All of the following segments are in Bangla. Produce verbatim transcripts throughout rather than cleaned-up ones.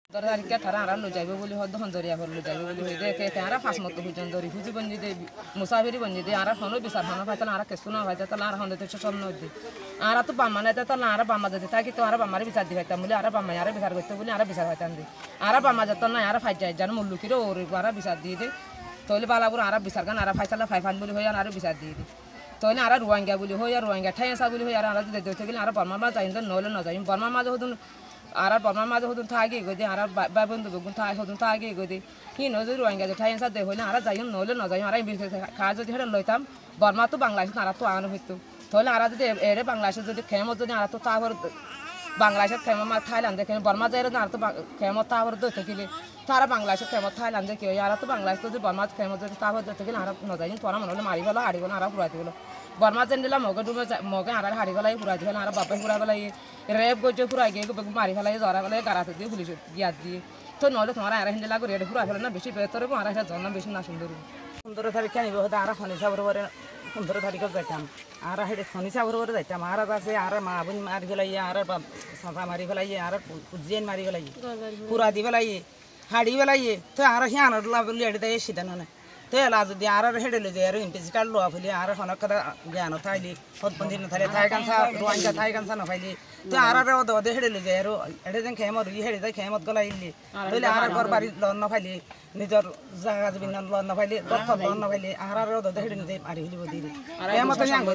Dorarica Tarara Lujai will hold the Hondoria for Lujai, they can have fast motor who don't refuse when you Musaviri when you are Hono Bisarana Fatana Casuna, Vatala Honda Nodi. Arabama, Arabama, the Taki to Arabama, Arabama, Arabama, Arabisatandi. Arabama, the Tona Arafai, Janmu Lukiro, or Arabisadi, Tolibala Arabisargan, Arafasala, five hundred Arabisadi. Tony Arab Rohingya will hoya Rohingya, Tayasa will hoya the Total Arabama, and the Nolan, in Burma, Arab Burma, who don't tag good, Arab Babun, the Guntai, who don't tag good. He knows the Rohingya, the Tayasa, the Hola, Zion, Nolan, or Zion, because Kaza had a loitam, Burma to Bangladesh, Naratu, with two. Tola Arab, the Arab Bangladesh, the Camo to Naratu Tower, Bangladesh, Kama, Thailand, the Burma, the Naratu, Camo Tower, the Tekili, Tara Bangladesh, Camo, Thailand, the Kayara to Bangladesh, the Burma, Camo, the Tower, the Tekin Arab, Nozain, Toram, Marivala, Arivan, Arab, Ratulo. Burma and the Moga do Moga, Harivala, Hurajan, Arab, Huravala, Reb go to Huragi, Marivala, or Garata, Yadi, to know that Mara and the Lago, Hurana, Bishop, Tormara has on Ambition National. Under Can go Dara on his over under the time. Ara had a funny over the time. Ara say Arama, Marivala, Arab, Santa Marivala, Arab, Jane Marivala, Huradivala, Hadivala, Tarahiana, lovely at the Shidan. Tell us the Arab headed there in physical law of the Arab Honaka, Gano Tili, Hot Pontin, Taigan, Ruanga, Taigan, Son of Ali. The Arab, the headed there, it doesn't come out, you headed, they came out Golaili. The Arab or Bari Lonavali, neither Zaz been on Lonavali, Doctor Lonavali, Arab, the headed the Arili. I am not a young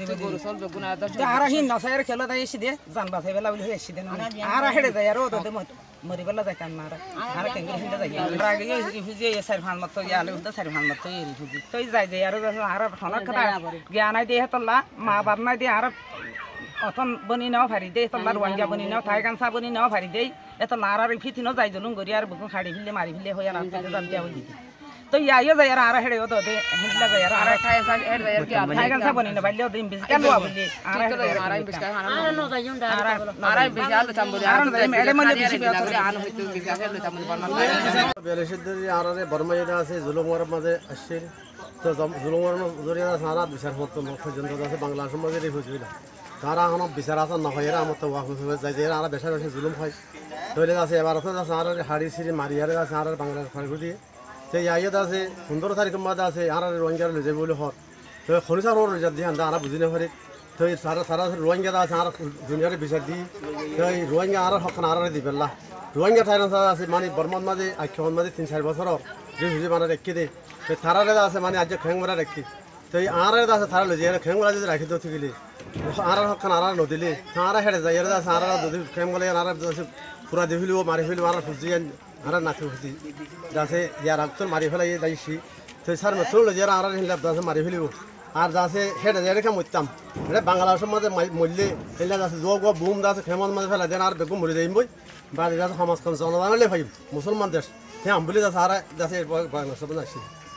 the Arahin, no Sarah Kella, Zamba, they will have she then. Ara headed the road of the Moribella, the Camara. I can get into the refugee, Serhan Matoya, the Serhan Matoya. So is that the Arab Honaka, Giana de Hatola, Mabarna de Arab Oton Bonino, Hariday, Marwanja Bonino, Taigan Sabonino, Hariday, at a Mara repeating of the Lungoria, Buku Hariville, Mariville, Hoyan, so yeah, you're the Ara head of the Taigan Sabon in the Valley of the Invisible. I don't know the young Arab, Burma says Zulumar Mother Ashir, so Zulumar Zoria Sara, Bisharhoto, Bangladesh, refugee. Tara Bisarasa, Nahira, Motawa, who was Zayara, Bishar Zulum High. So let us say about Sara, Harisi, Maria, Sara, Bangladesh, Fargudi. The Yayada say, Hundortarikama say, Ara Rohingya, Lizabulu Hot. So Honisa or Jadi and Arab Zinafari. So it's Sara Sara Rohingya, Sara Junior Bisadi, Rohingya Ara Hokanara di Bella. Rohingya Tyrants say money, Burman Madi, I can't Madi since I was her. This is one of the kiddy. The Tarada say money, I just hang with a kid. The Ara does a Tarala, Kangla is like to Tigili. Ara Hokanara no delay. Tara had a Zayada Sara, the Kangala Arab Pura de Hulu, Marifil, Fuzian. Ara Natuti. That's a Yarakton Marifala, Daishi. So Sarmatul, Yara in Labdas Marifilu. Ardase head of Erica with them. Bangladesh mother, my Mulli, Elas Zogo, boom, that's a Camon Mafala, then are the Gumuri, but it doesn't Hamas concern on only for him. Musulman, there's Yambuli, Sara, that's it, Bangladesh.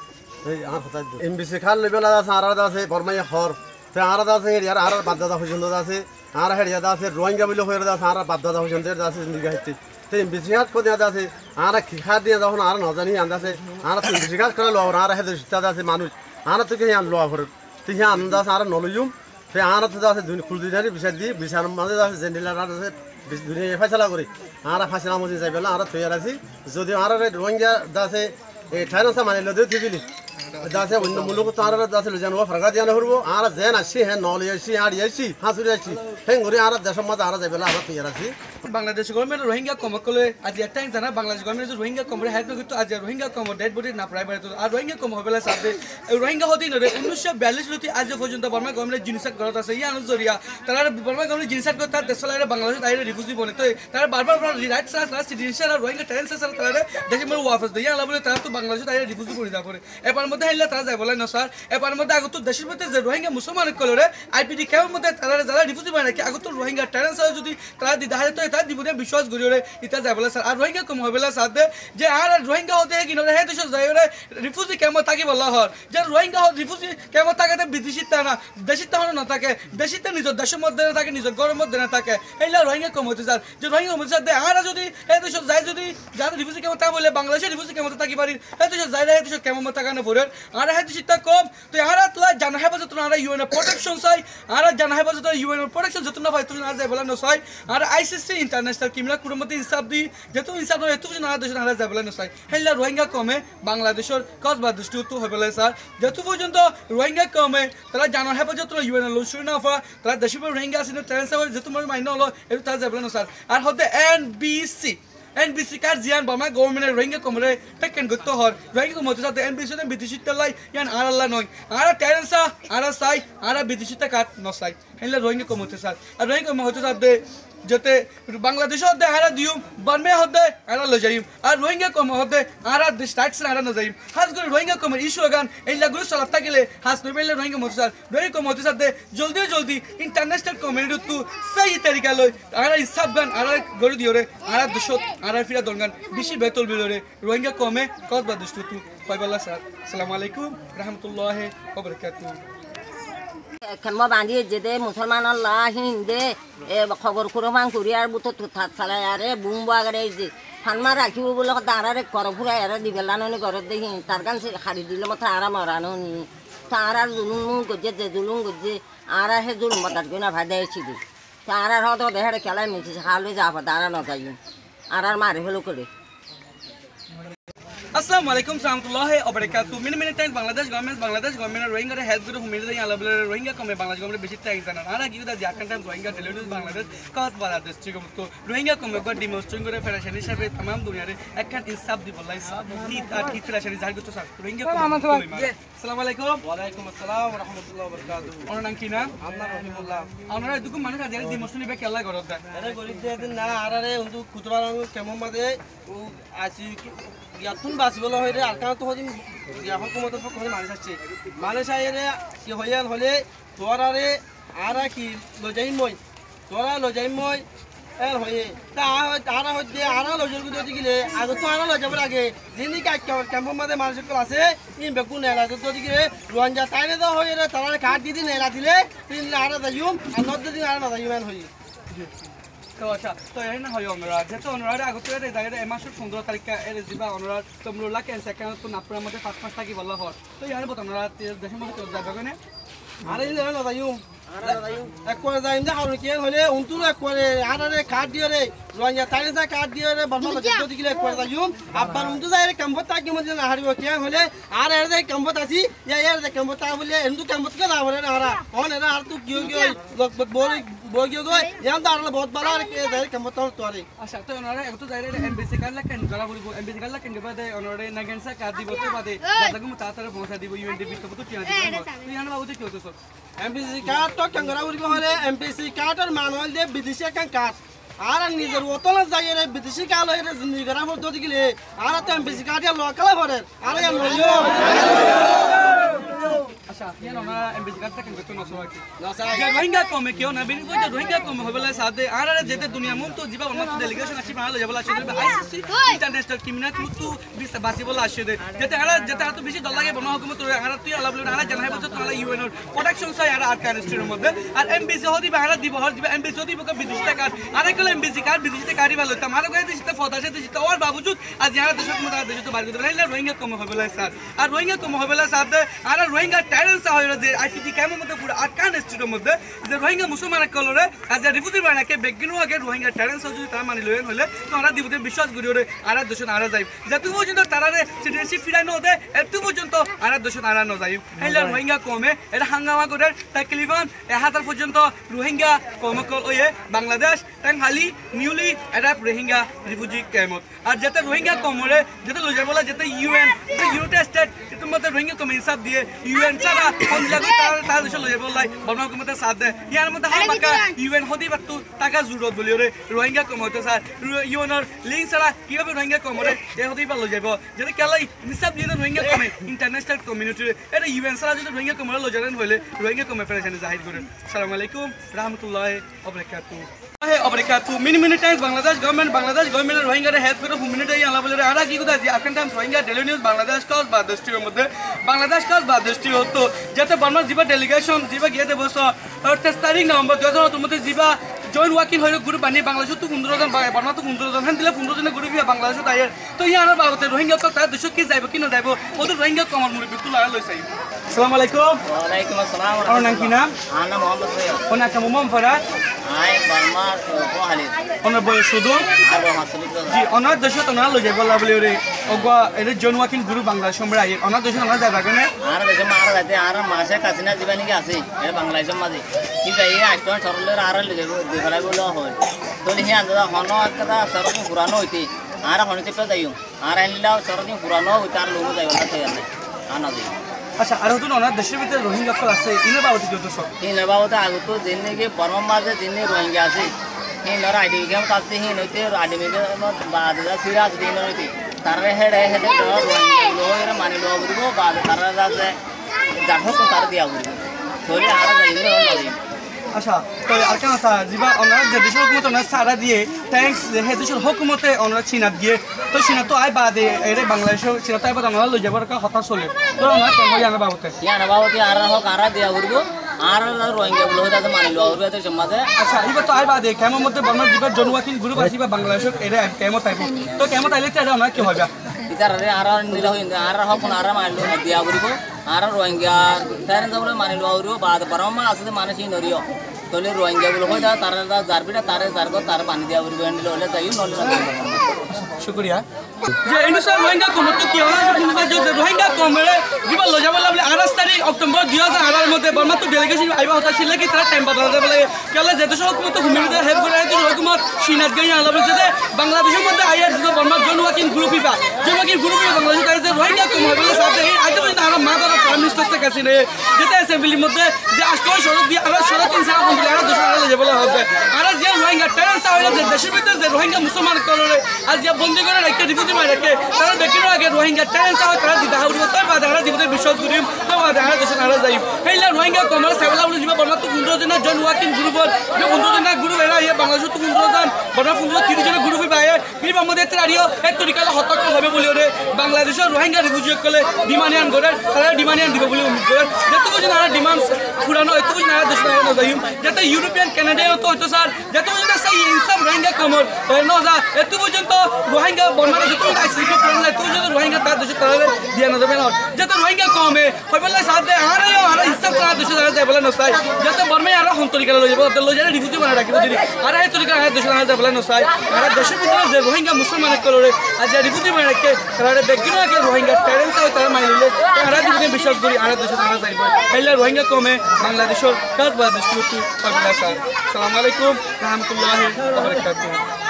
In Bisical, Libela, Sara, that's a Burma Hor. The Arada, Yara, Bada, Hujundase, Ara Hedia, Rohingya will hear the Sara, Bada, Hujunder, that's in the the Bisiat could have a Ara Kihadi on Arnozani and that's it. Ara Bisical or Ara had the Stadas Manu. Ana took a young law for Tihan, that's Ara Nolum. The Ara to that Kuldinari, Bisadi, Bisan Mother, Zendila, Fasalagori. Ara Fasamus is a Bella, Tuyarasi. So the Ara Rohingya does a Tyrosama, Lodivili. That's a window Mulukara, that's a Lujanova, Fragadian Huru, Ara Zena, she had knowledge, she had Yashi, Hasurachi, Henguri Arab, the Samada, the Bella, Tuyarasi. Bangladesh government Rohingya Komakole at the time Zana Bangladesh government Rohingya Komre had to as a Rohingya Komo dead body na private to Rohingya Komobela Sabe Rohingya Hodin Unusha Balish as a Fojun the Burma government Jinsak Gorata Sayan Zoria Tara Burma government Jinsak Gota the Solar Bangladesh I refused Boneto Tara Barbara rights as last citizen of Rohingya Tenses and Decimal Waffles the young level to Bangladesh I refused Bonita Epanmota Tazavola Nosar Epanmota to the Shipet the Rohingya Musaman Color I P D Kamota Tara refused Banaka Rohingya Tenses to the Tradi Dibude Bishos Guru, it has a Rohingya Komobela Sade, Jara Rohingya Hoteg, you know, the head of refugee Kamotaki Lahor, Jan Rohingya refugee Kamotaka Bidishitana, Deshitana Natake, Deshitan is a Dashamo Denataka is a Gormo Denatake, Ella Rohingya Komotizar, the Rohingya Musa, the Arazudi, head of Zazudi, Jan refugee Kamotavole, Bangladesh, refugee Kamotaki, head of Zayda, head of Kamotaka, government আর হ্যাঁ সিটা কম তো আর তুলা জানা হেফাজত আর ইউএন প্রোটেকশন চাই আর জানা হেফাজত ইউএন প্রোটেকশন যত না ভাই তুমি আর যাই বলা নসাই আর আইসিসি ইন্টারন্যাশনাল ক্রিমিনাল কোর্টের মধ্যে হিসাব দি যেহেতু হিসাব নয় এত না দেশ আর যাই বলা নসাই হেলা রোহিঙ্গা কমে বাংলাদেশের কজ বা দৃষ্টি তো হবে স্যার যেহেতু পর্যন্ত রোহিঙ্গা কমে তারা জানা হেফাজত ইউএন লুসুর না ফা তারা দেশের রোহিঙ্গা আছে ট্রেন্স যেহেতু মাইন হলো এটা তারা যাই বলা নসার আর হতে এন বি সি এনবিসি কার জিয়ান বামা গভর্নমেন্টের রোহিঙ্গা কমরে টেকেন করতে হর রোহিঙ্গা কমতে সাথে এনবিসি তে বিদেশি তেলাই ইয়ান আর আল্লাহ নয় আর টেরেন্সা আর সাই আর বিদেশি তে কাট নসাই হেলা রোহিঙ্গা কমতে স্যার আর রোহিঙ্গা কম হতে সাথে যেতে বাংলাদেশ হতে আর দিউম বার্মে হতে আর ল যাইম আর রোহিঙ্গা কম হতে আর স্টার্টস আর না যাইম হাজ করে রোহিঙ্গা কমের ইস্যু গান এইলা গুলো সলাপ থাকিলে হাজ নবেলে রোহিঙ্গা মতে স্যার রোহিঙ্গা কম হতে সাথে জলদি জলদি ইন্টারন্যাশনাল কমিউনিটি তু সেই তরিকা লই আর হিসাব গান আর গড়ি দিওরে আর দশত আর ফিরা দলগান বেশি বেতল বিলরে রোহিঙ্গা কমে কসবা দস্তু তু কয়বালা স্যার আসসালামু আলাইকুম রাহমাতুল্লাহি ওয়া বারাকাতুহু খেলব বান্ধি যেতে মুসলমান আল্লাহ হিন্দে খবর কুরমান কুরিয়ার বুতো তুথাত চালাই আরে বুম বাগারে যে ফানমা রাখিব বলে তারারে কর ফুরাই আরে দিবেলানি ঘর দেখি তার গান হারি দিলে মতো আরাম মরানো নি তার আর জুলুম গজে যে জুলুম গজে আর হে জুলুম তার গুণা ভাই দেয়ছি দি তার আর হতো দেহারে খেলায় মিশে খালে যাবো তারা ন যাই আর আর মারে হলো করে আসসালামু আলাইকুম রাহমাতুল্লাহি ওয়া বারাকাতুহু mini mini time Bangladesh government Bangladesh government Rohingya help করে হুমিরে দেই আলাবলে রোহিঙ্গা কমে বাংলাদেশ গভর্নমেন্ট বেশি ট্যাক্স জানা আর কি দা জাকান টাইম রোহিঙ্গা টেলিভিশন বাংলাদেশ কাজ বালা ডিস্ট্রিক্ট তো রোহিঙ্গা কমে গড ডিমনস্ট্রেশন করে ফেডারেশন হিসাবে तमाम দুনিয়ারে একখান ইনসাফ দি বলাই কি আর কি ফেডারেশন জারি করতে স্যার রোহিঙ্গা কমে আসসালামু আলাইকুম ওয়া আলাইকুম আসসালাম ওয়া রাহমাতুল্লাহি ওয়া বারাকাতুহু ওনার নাম কি না আল্লাহ রহিমুল্লাহ আমরা দুকু মানুষ আজ ডিমনস্ট্রেশন বে কেলা করত দা আরে গরিব দে না আরে উন্তু কুতরা কেমন মাদে ও আসি ইয়াতুন বাসিবল হইরে আর কারণ তো হদিন ইয়া হুকুমতের পক্ষ হইরে মানুষ আসছে মানুষ আইরে কি হইয়াল হলে তোরারে আর কি লজাইন মই তোরা লজাইন মই এর হয়ে তা আর হইতে আর লজল গুলো দিলে আগে তো আর লজাবার আগে যিনি কাজ ক্যাম্প মধ্যে মানুষ আছে ইন বেকুন এলা তো দিলে রোহিঙ্গা তাইনে তো হইরে তারা কাট দি দিন এলা দিলে তিন আর দাইম আর নদ দিন আর না দাইম হই তো আচ্ছা তো এই না হয় আমরা যেহেতু অনুরাধ আগতে এই জায়গায় এই মাসের পনেরো তারিখে এর যাবা অনুরাধ তোমরা লাখ সেকেন্ড তো নাপুরের মধ্যে পাঁচ পাঁচ থাকি বলা হয় তো ইয়ার বত আমরা দেশের মধ্যে যাবে না আরে না না যাইম এক করে যাইম দে আর কি হলে উনতুর এক করে আরে কাট দিও রে রোহিঙ্গা তাইলে যা কাট দিও রে বর্মা যত দিলে এক করে যাইম আবার উনতু যাই রে ক্যাম্প থাকি মধ্যে না হারিব কি হলে আর এর যে ক্যাম্প আছি ইয়া এর যে ক্যাম্প তা বলে এন্দু ক্যাম্প কে না হরে না হারা অন এরা আর তুই কিও কিও লগবগ বলি বগিও গই ইয়ান তো আর বহুত বালা কে যাই ক্যাম্প তো তোরে আচ্ছা তো ওনারে একটু যাই রে এমবিসি কার্ড লাকেন গলা বলিব এমবিসি কার্ড লাকেন গবাদে ওনারে নাগেনসা কার্ড দিব তো বাদে দাদাগু তাতারে পৌঁছা দিব ইউএনডিপি তো তো কি আছে তুই জানা বাবু কি হতো স্যার এমপিসি কার্ড তো কাঙ্গরা উড়িব হলে এমপিসি কার্ডের মানল দে বিদেশি কাং কার্ড আর নিজের ওতলা যাই রে বিদেশি কাল রে জিন্দি গরা মত দিলে আর তো এমপিসি কার্ড এর লোকাল ভরে আর এর লইও আচ্ছা ইয়ান আমরা এমপিসি কার্ড থেকে বেতন নসো কি নসা রোহিঙ্গা কমে কেও না বিনি কই রোহিঙ্গা কমে হবেলা সাথে আর আর যেতে দুনিয়া মন তো জিবা অন্য ডেলিগেশন আছে ভালো যাবলা আছে আইসিসি ইন্টারন্যাশনাল ক্রিমিনাল তো বিশ বাসি বলা আছে যেতে আর যেতে আর তো বেশি দল লাগে বনা হুকুমত আর তুই আলাবলে আর জানাই বলছ তো ইউএন এর প্রোটেকশন চাই আর আর কানেস্টের মধ্যে আর এমবিসি হদি বাহারা দিব হর দিব এমবিসি হদি বক বিদেশি কার্ড আর একল এমবিসি কার্ড বিদেশি কার্ড ভালো তো আমার কই দিতে ফদা সাথে দিতে আর বাবুজুদ আজ ইয়ার দেশত মত দেশ তো বাইরে দিলে রোহিঙ্গা কমে হবেলা স্যার আর রোহিঙ্গা কমে হবেলা সাথে আর রোহিঙ্গা টেরেন্স হয় যে আইসিটি কেমন মধ্যে পুরো আর কানেস্টের মধ্যে যে রোহিঙ্গা মুসলমান কলরে আজ রিফিউজি বানাকে বেগিনো আগে রোহিঙ্গা টেরেন্স যদি তারা মানি লয়েন হলে তো আমরা দিবতে বিশ্বাস করি ওরে আর দেশ আর যাই যত পর্যন্ত তারারে সিটিজেনশিপ ফিরাই ন দে এত পর্যন্ত আর দেশ আর ন যাই হেলা রোহিঙ্গা কমে এটা হাঙ্গামা করে তাকলিফান এক হাজার পর্যন্ত রোহিঙ্গা কমে কল ওয়ে বাংলাদেশ তাং হালি নিউলি এটা রোহিঙ্গা রিফিউজি ক্যাম্প আর যেতে রোহিঙ্গা কমরে যেতে লজার বলা যেতে ইউএন ইউনাইটেড স্টেট এর মধ্যে রোহিঙ্গা কমে হিসাব দিয়ে ইউএন ছাড়া কোন জায়গায় তার তার দেশ লজার বলাই বর্মা হুকুমতের সাথ দেয় ইয়ার মধ্যে হামাকা ইউএন হদি বাতু টাকা জুরত বলি রে রোহিঙ্গা কমতে স্যার ইউএনর লিঙ্ক ছাড়া কিভাবে রোহিঙ্গা কমরে এ হদি পালো যাব যেতে কেলাই হিসাব দিয়ে রোহিঙ্গা কমে ইন্টারন্যাশনাল কমিউনিটি এটা ইউএন ছাড়া যদি রোহিঙ্গা কমরে লজারেন হইলে রোহিঙ্গা কমে ফেডারেশনে জাহির করেন আসসালামু আলাইকুম রাহমাতুল্লাহি ওয়া বারাকাতুহু অবরেকাতু mini mini times Bangladesh government Bangladesh government রোহিঙ্গারে হেল্প করে হুমিনিটি আলা বলে আর কি কথা যে Afghan times Rohingya daily news Bangladesh কজ বা দৃষ্টির মধ্যে বাংলাদেশ কজ বা দৃষ্টি হতো যাতে বর্মা জিবা ডেলিগেশন জিবা গিয়ে দেবস তেইশ তারিখ নভেম্বর দুই হাজার উনিশ মধ্যে জিবা জয়েন ওয়াকিং হয়ে গ্রুপ বানিয়ে বাংলাদেশত তো পনেরো জন বর্মা তো পনেরো জন হ্যাঁ দিলে পনেরো জনের গ্রুপ বাংলাদেশত আয়ে তো ইয়ার বাবতে রোহিঙ্গা তো তার দেশত কি যাইব কি না যাইব ওদের রোহিঙ্গা কমর মুরব্বী তো লাগা লইছে আসসালামু আলাইকুম ওয়ালাইকুম আসসালাম আমার নাম কি নাম আমার নাম মোহাম্মদ সৈয়দ ওনা কাম মম ফরাত আই বার্মা কোহালি ওনার বয়স শুধু আবু হাসিব জি ওনার দেশত ওনার লই যাইব বলা বলি ওরে ওগা এর জয়েন ওয়াকিং গ্রুপ বাংলাদেশ আমরা আয়ে ওনার দেশত ওনার যাইবা কেন আর দেশে মারা যাইতে আর মাসে কাছিনা জীবনী কি আছে এ বাংলাদেশের মাঝে কি যাই আইটন সরলের আর লই যাইব দেখালাই বলা হয় তো হি আন্দা হন একটা সরক পুরানো হইতে আর হন চেপে যাইও আর আইলা সরক পুরানো হইতে আর লোনো যাইব না তৈরি আনা যাই আচ্ছা আর হতুন ওনার দেশের ভিতরে রোহিঙ্গা কল আছে ইনে বাবতি যত সব এই নবাবতে আগত দিনে কি বর্মা মাঝে দিনে রোহিঙ্গা আছে এই নর আইডি গেম কাছে হি নইতে আইডি গেম বাদ দা সিরাজ দিন নইতে তারে হেডে হেডে রোহিঙ্গা লোয়ের মানি লো বুঝবো বাদ তারা যাতে যাঠো তো তার দিয়া বুঝবো থলি আর যাইলে না আচ্ছা তো আর কেন আছে জিবা ওনার যে দেশের হুকুমত ওনার সারা দিয়ে থ্যাঙ্কস যে হে দেশের হুকুমতে ওনার চীনাত দিয়ে তো চীনা তো আই বাদে এর বাংলাদেশের চীনা তো আই বাদ ওনারা লই যাবার কা হতা চলে তো ওনার তো হই আনা বাবতে ইয়া নবাবতে আর হোক আর দিয়া বুঝবো আর রোহিঙ্গা বলে যাতে মানি লো আর তো সমাজে আচ্ছা ইবা তো আই বাদে কেমন মধ্যে বর্মার জিবা জনওয়াকিং গ্রুপ আছে বা বাংলাদেশের এর কেমন তাইব তো কেমন তাইলে তো ওনার কি হবে ইতারে আর নিল হইন আর হোক আর মানি লো দিয়া বুঝবো আর রোহিঙ্গা তারে যাবলে মানি লো আর বাদ বরমা আছে মানসি নরিও তোলে রোহিঙ্গা বলে হয় তারা যারবিটা তারে যারগো তার পানি দিয়া বুঝবো এন্ডিল হলে যাই নলে শুকরিয়া যে ইনুসার রোহিঙ্গা কম তো কি হয় যে রোহিঙ্গা কমরে জিবা লই যাবা লাগলে আঠাশ তারিখ অক্টোবর দুই হাজার আঠারো মধ্যে বর্মা তো ডেলিগেশন আইবা হতা ছিল কি তারা টাইম বাদলা বলে কেলে যে দেশ হুকুমত হুমিতে হেল্প করে তো হুকুমত সিনাত গাই আলা বলছে যে বাংলাদেশের মধ্যে আইয়ার যে বর্মা জন ওয়াকিং গ্রুপ ইবা জন ওয়াকিং গ্রুপ ইবা বাংলাদেশ তাই যে রোহিঙ্গা কম হবে সাথে এই আইতে বলি না মা দাদা প্রাইম মিনিস্টার থেকে কাছে নে যেতে অ্যাসেম্বলির মধ্যে যে আষ্টই সড়ক দিয়ে আর সড়ক তিন সারা কোন আর দেশ আলা যাবে হবে আর যে রোহিঙ্গা টেরেন্স হইলে যে দেশের ভিতরে যে রোহিঙ্গা মুসলমান করে আজ যে বন্দি করে রাখতে রিফিউজি মাই রাখে তারা দেখিনো আগে রোহিঙ্গা টেরেন্স হয় তারা দিদা উঠব তাই বাদ হারা দিবতে বিশ্বাস করিম তো বাদ হারা দেশ হারা যাই হেইলা রোহিঙ্গা কমার সাবলা বলে জিবা বর্মা তো পনেরো জনের জন ওয়াকিং গ্রুপর যে পনেরো জনের গ্রুপ এরা ইয়ে বাংলাদেশ তো পনেরো জন বর্মা পনেরো তিরিশ জনের গ্রুপ পায় এই আমাদের তারিও এক তরিকালে হতক হবে বলে ওরে বাংলাদেশের রোহিঙ্গা রিফিউজি কলে ডিমান্ড করে তারা ডিমান্ড দিব বলে উম্মিদ করে যতটুকু জন আর ডিমান্ড পুরানো এতটুকু না দেশ না যাই যাতে ইউরোপিয়ান কানাডিয়ান তো হয়তো স্যার যতটুকু জন সেই ইনসাফ রোহিঙ্গা কমর না যা এত পর্যন্ত রোহিঙ্গা বর্মা যতটুকু আইসিকে প্রেরণ এত পর্যন্ত রোহিঙ্গা তার দেশে তারা দিয়ে না দেবে না যাতে রোহিঙ্গা কমে হয় বলে সাথে আর আর ইনসাফ তারা দেশে তারা যায় বলে নসাই যাতে বর্মাই আর হন তরিকালে লই যাবে লই যায় রিফিউজি বানা রাখিব যদি আর এই তরিকা আর দেশে তারা যায় বলে নসাই আর দেশের ভিতরে যে রোহিঙ্গা মুসলমান করে আজ রিফিউজি বানা রাখে তারা দেখিনো আগে রোহিঙ্গা প্যারেন্টস হয় তারা মানি নিলে তারা দিনে বিশ্বাস করি আর দেশে তারা যাইব হেলা রোহিঙ্গা কমে বাংলাদেশের কাজ বাংলাদেশ কি পাবলা স্যার আসসালামু আলাইকুম রাহমাতুল্লাহি ওয়া বারাকাতুহু